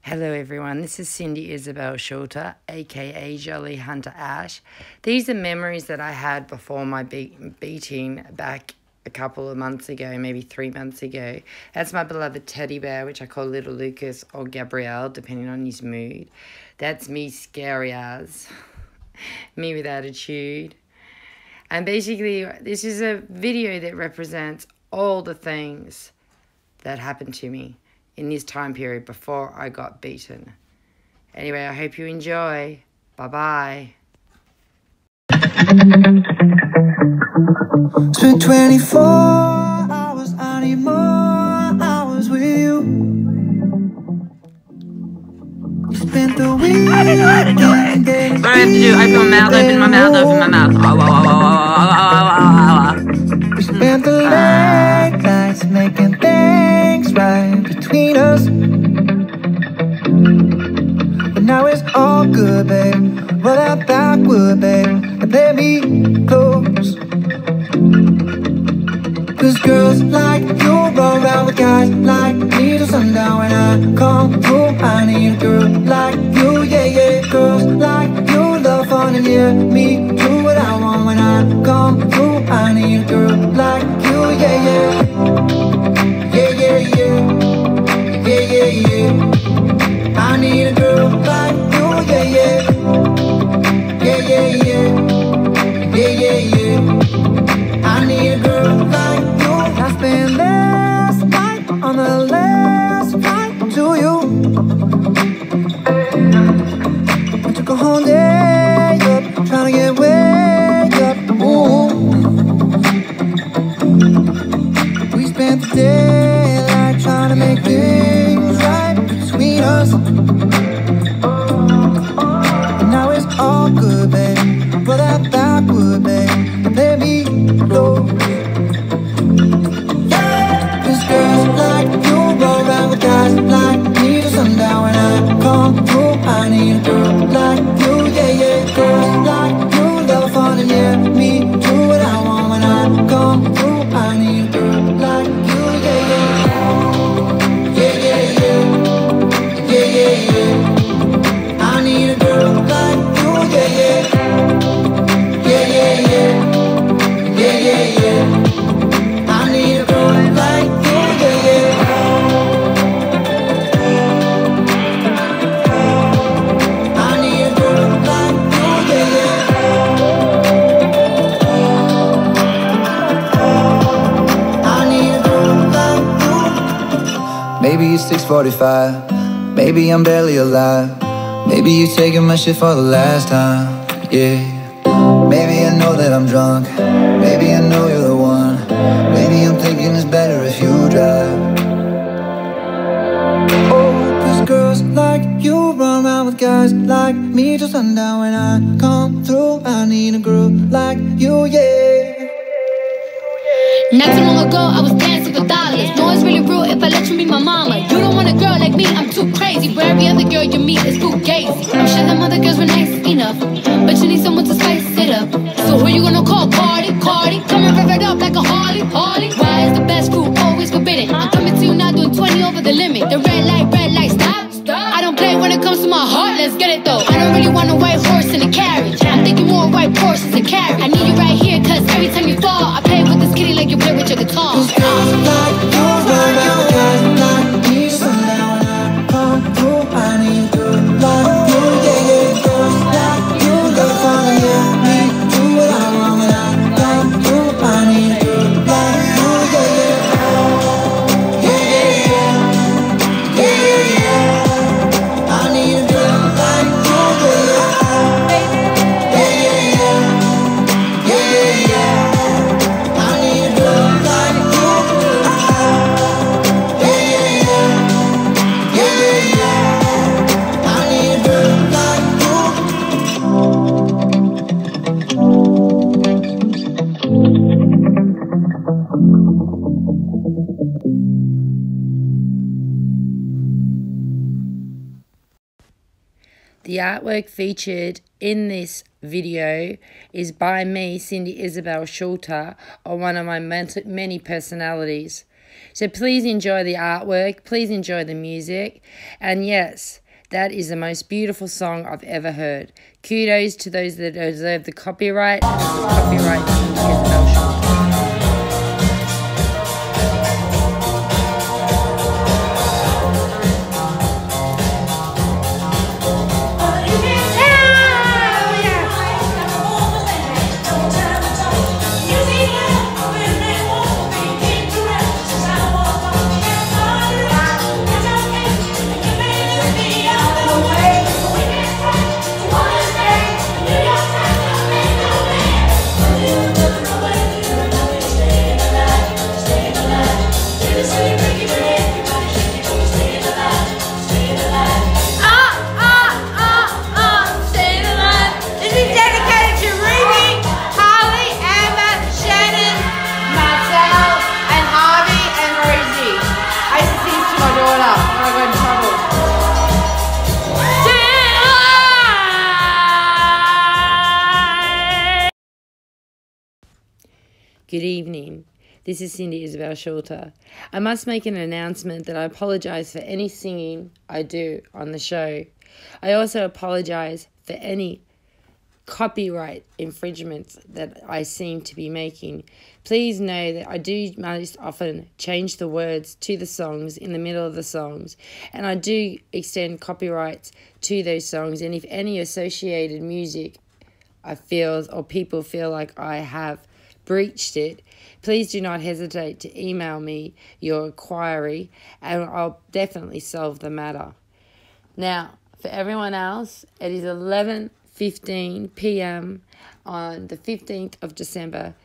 Hello everyone, this is Cindy Isabelle Schulter, aka Joeleigh Hunter Ash. These are memories that I had before my beating back a couple of months ago, maybe 3 months ago. That's my beloved teddy bear, which I call Little Lucas or Gabrielle, depending on his mood. That's me scary as, me with attitude. And basically, this is a video that represents all the things that happened to me in this time period before I got beaten. Anyway, I hope you enjoy. Bye-bye. Spent 24 hours, I need more hours with you. You spent the week. I don't know how to do it. What do I have to do? Open my mouth, open my mouth, open my mouth. We spent the late nights making things right between us. But now it's all good, babe. Roll that backward, babe, and play me close. Cause girls like you roll around with guys like me till sundown. When I come through, I need a girl like you, yeah, yeah. Girls like you love fun and yeah, me do what I want. When I come through, I need a girl like you, yeah, yeah. Yeah, yeah, yeah. Yeah, yeah, yeah. I need a girl like you, yeah, yeah. Yeah, yeah, yeah. Yeah, yeah, yeah. I need a girl like you. I spent last night on the last flight to you. We took a whole day up, trying to get way up. Ooh. We spent the daylight trying to make things right between us. And now it's all good, babe. Roll that backward, babe, and let me blow. Cause girls like you roll around with guys like me till sundown. When I come through, I need a girl like you, yeah, yeah. Girls like you love fun and yeah, me do what I want. When I come through, I need a girl like you, yeah, yeah. Yeah, yeah, yeah. Yeah, yeah, yeah. I need a girl like you, yeah, yeah. Yeah, yeah, yeah. Yeah, yeah, yeah. I need a girl like you, yeah, yeah. I need a girl like you, yeah, yeah. I need a girl like you. Maybe it's 6:45. Maybe I'm barely alive. Maybe you taking my shit for the last time, yeah. Maybe I know that I'm drunk. Maybe I know you're the one. Maybe I'm thinking it's better if you drive. Oh, cause girls like you run around with guys like me till sundown. When I come through, I need a girl like you, yeah. Not too long ago, I was dancing for dollars. No, it's really real if I let you be my mama. You don't want a girl like me, I'm too crazy. But every other girl you meet is fugazi. I'm sure them other girls were nice enough, but you need someone to spice it up. So who you gonna call? Cardi, Cardi. Come and rev it up like a Harley, Harley. Why is the best food always forbidden? I'm coming to you now doing 20 over the limit. The red light, stop, stop. I don't play when it comes to my heart, let's get it though. I don't really want a white horse in a carriage. I'm thinking more white horses to carry. I need you right here, cause every time you fall, I play with this kitty like you play with your guitar. Cause girls like you run around with guys like me till sundown. When I come through, I need a girl like you, yeah, yeah. Girls like you love fun and yeah, me do what I want. When I come through, I need a girl like you, yeah, yeah. Yeah, yeah, yeah. Yeah, yeah, yeah. I need a girl like you, yeah, yeah. Yeah, yeah, yeah. Yeah, yeah, yeah. I need a girl like you. Yeah, yeah, yeah. Yeah, yeah, yeah. I need a girl like you. The artwork featured in this video is by me, Cindy Isabelle Schulter, or one of my many personalities. So please enjoy the artwork. Please enjoy the music. And yes, that is the most beautiful song I've ever heard. Kudos to those that deserve the copyright. This is copyright Cindy Isabelle Schulter. Good evening. This is Cindy Isabelle Schulter. I must make an announcement that I apologise for any singing I do on the show. I also apologise for any copyright infringements that I seem to be making. Please know that I do most often change the words to the songs in the middle of the songs, and I do extend copyrights to those songs, and if any associated music I feel or people feel like I have breached it, please do not hesitate to email me your inquiry and I'll definitely solve the matter. Now, for everyone else, it is 11:15 p.m. on the 15th of December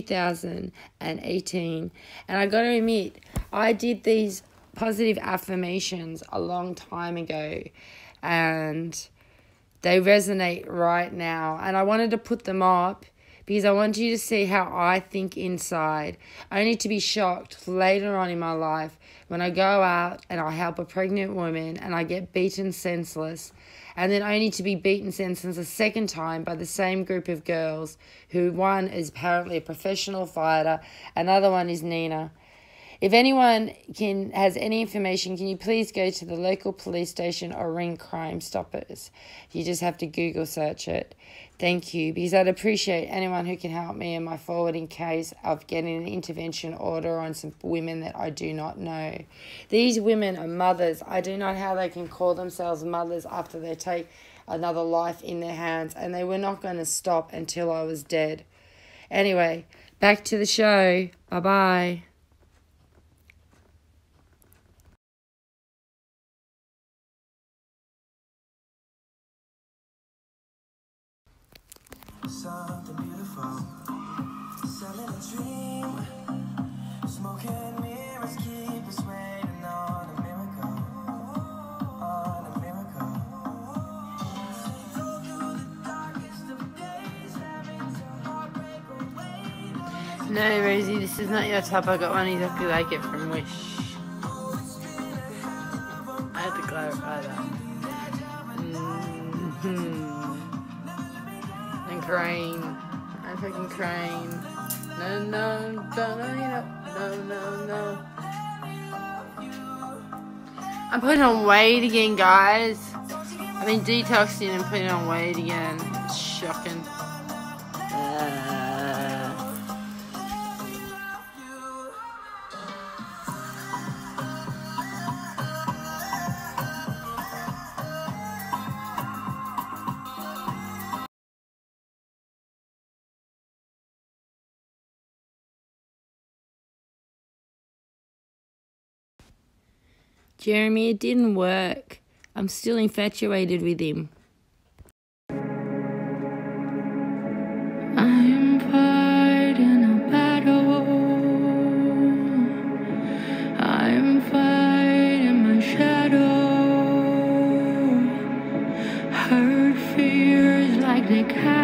2018, and I gotta admit, I did these positive affirmations a long time ago and they resonate right now, and I wanted to put them up because I want you to see how I think inside, only to be shocked later on in my life when I go out and I help a pregnant woman and I get beaten senseless, and then only to be beaten senseless a second time by the same group of girls, who one is apparently a professional fighter, another one is Nina. If anyone has any information, can you please go to the local police station or ring Crime Stoppers? You just have to Google search it. Thank you, because I'd appreciate anyone who can help me in my forwarding case of getting an intervention order on some women that I do not know. These women are mothers. I do not know how they can call themselves mothers after they take another life in their hands, and they were not going to stop until I was dead. Anyway, back to the show. Bye-bye. Something beautiful, selling a dream, smoking mirrors keep us waiting on a miracle, on a miracle. Go through the darkest of days, having to heartbreak away. No, Rosie, this is not your top. I got one exactly like it from Wish. I had to clarify that. Crane. I'm fucking crying. No. I'm putting on weight again, guys. I've been detoxing and putting on weight again. It's shocking. Jeremy, it didn't work. I'm still infatuated with him. I am fighting a battle. I am fighting my shadow. Hurt fears like they carry.